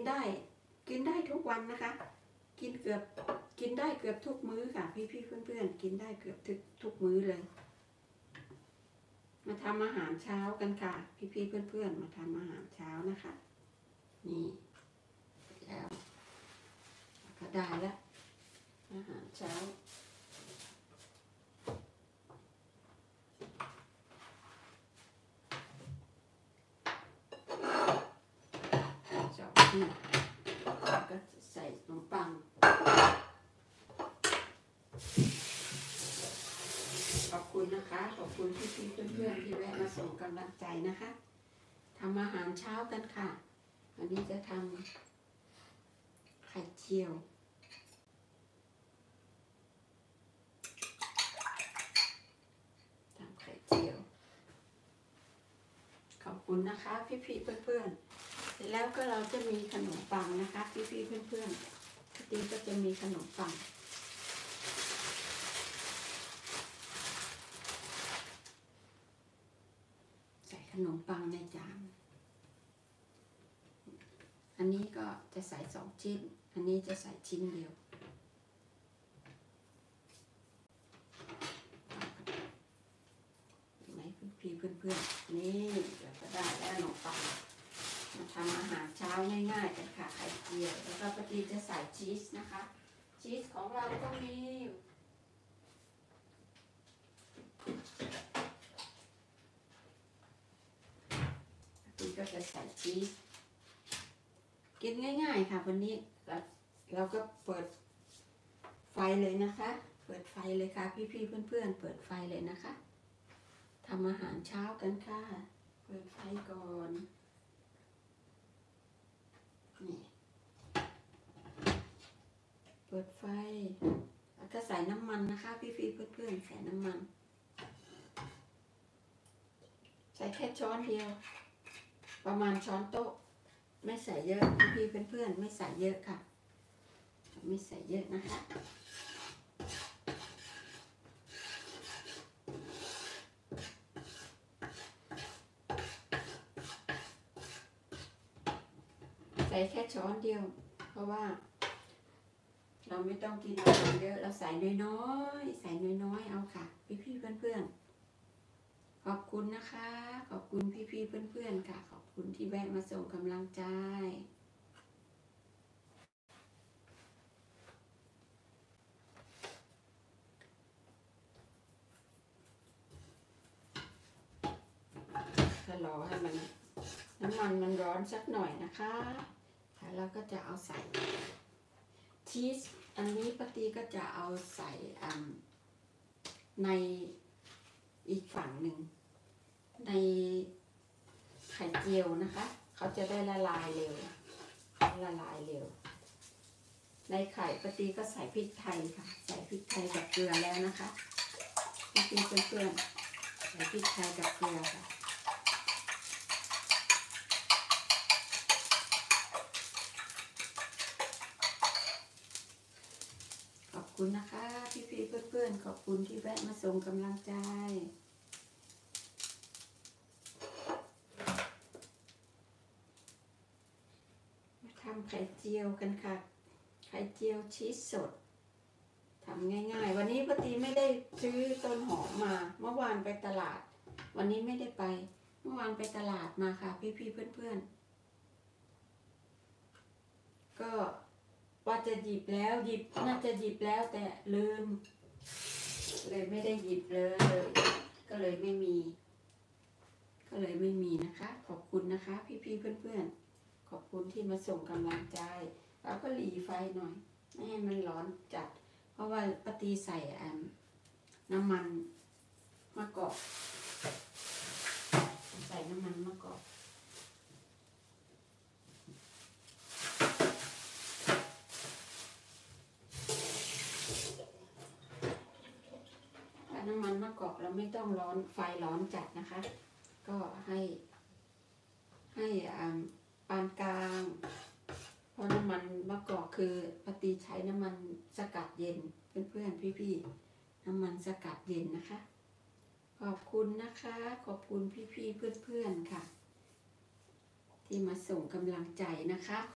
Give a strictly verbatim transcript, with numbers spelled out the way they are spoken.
ได้กินได้ทุกวันนะคะกินเกือบกินได้เกือบทุกมื้อค่ะพี่ๆเพื่อนๆกินได้เกือบทุกทุกมื้อเลยมาทำอาหารเช้ากันค่ะพี่ๆเพื่อนๆมาทำอาหารเช้านะคะนี่แล้วก็ได้แล้วอาหารเช้าจบที่แล้วก็ใส่ขนมปังขอบคุณนะคะขอบคุณพี่ๆเพื่อนๆที่แวะมาส่งกำลังใจนะคะทำอาหารเช้ากันค่ะวันนี้จะทำไข่เจียวทำไข่เจียวขอบคุณนะคะพี่ๆเพื่อนๆเสร็จแล้วก็เราจะมีขนมปังนะคะพี่ๆเพื่อนๆทีนี้ก็จะมีขนมปังขนมปังในจานอันนี้ก็จะใส่สองชิ้นอันนี้จะใส่ชิ้นเดียวเห็นไหมพี่เพื่อนๆนี่เราก็ได้แล้วขนมปังมาทำอาหารเช้าง่ายๆกันค่ะไข่เจียวแล้วก็ปกติจะใส่ชีสนะคะชีสของเราก็มีก็จะใส่ชีสกินง่ายๆค่ะวันนี้เราก็เปิดไฟเลยนะคะเปิดไฟเลยค่ะพี่ๆเพื่อนๆเปิดไฟเลยนะคะทำอาหารเช้ากันค่ะเปิดไฟก่อนนี่เปิดไฟแล้วก็ใส่น้ำมันนะคะพี่ๆเพื่อนๆใส่น้ำมันใส่แค่ช้อนเดียวประมาณช้อนโต๊ะไม่ใส่เยอะพี่ๆเพื่อนๆไม่ใส่เยอะค่ะไม่ใส่เยอะนะคะใส่แค่ช้อนเดียวเพราะว่าเราไม่ต้องกินอาหารเยอะเราใส่น้อยๆใส่น้อยๆเอาค่ะพี่ๆเพื่อนๆขอบคุณนะคะขอบคุณพี่ๆเพื่อนๆค่ะขอบคุณที่แวะมาส่งกำลังใจก็รอให้มันน้ำมันมันร้อนสักหน่อยนะคะแล้วก็จะเอาใส่ชีสอันนี้ปฏิก็จะเอาใส่ในอีกฝั่งหนึ่งในไข่เจียวนะคะเขาจะได้ละลายเร็วละลายเร็วในไข่ปฏิก็ใส่พริกไทยค่ะใส่พริกไทยกับเกลือแล้วนะคะพี่เพื่อนๆใส่พริกไทยกับเกลือค่ะขอบคุณนะคะพี่ๆเพื่อนๆขอบคุณที่แวะมาส่งกำลังใจมาทำไข่เจียวกันค่ะไข่เจียวชีสสดทำง่ายๆวันนี้ปฏิไม่ได้ซื้อต้นหอมมาเมื่อวานไปตลาดวันนี้ไม่ได้ไปเมื่อวานไปตลาดมาค่ะพี่ๆเพื่อนๆก็ว่าจะหยิบแล้วหยิบน่าจะหยิบแล้วแต่ลืมเลยไม่ได้หยิบเลยก็เลยไม่มีก็เลยไม่มีนะคะขอบคุณนะคะพี่ๆเพื่อนๆขอบคุณที่มาส่งกำลังใจแล้วก็หลีไฟหน่อยไม่ให้มันร้อนจัดเพราะว่าปฏิใส่น้ำมันมะกอกใส่น้ำมันมะกอกน้ำมันมะกอกเราไม่ต้องร้อนไฟร้อนจัดนะคะก็ให้ให้ปานกลางเพราะน้ำมันมะกอกคือปฏิใช้น้ำมันสกัดเย็นเพื่อนๆพี่ๆน้ำมันสกัดเย็นนะคะขอบคุณนะคะขอบคุณพี่ๆเพื่อนๆค่ะที่มาส่งกำลังใจนะคะ